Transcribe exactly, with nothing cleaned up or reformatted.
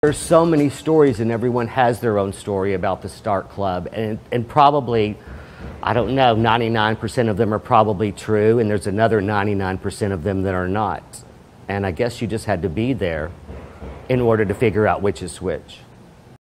There's so many stories, and everyone has their own story about the Starck Club, and, and probably, I don't know, ninety-nine percent of them are probably true, and there's another ninety-nine percent of them that are not. And I guess you just had to be there in order to figure out which is which.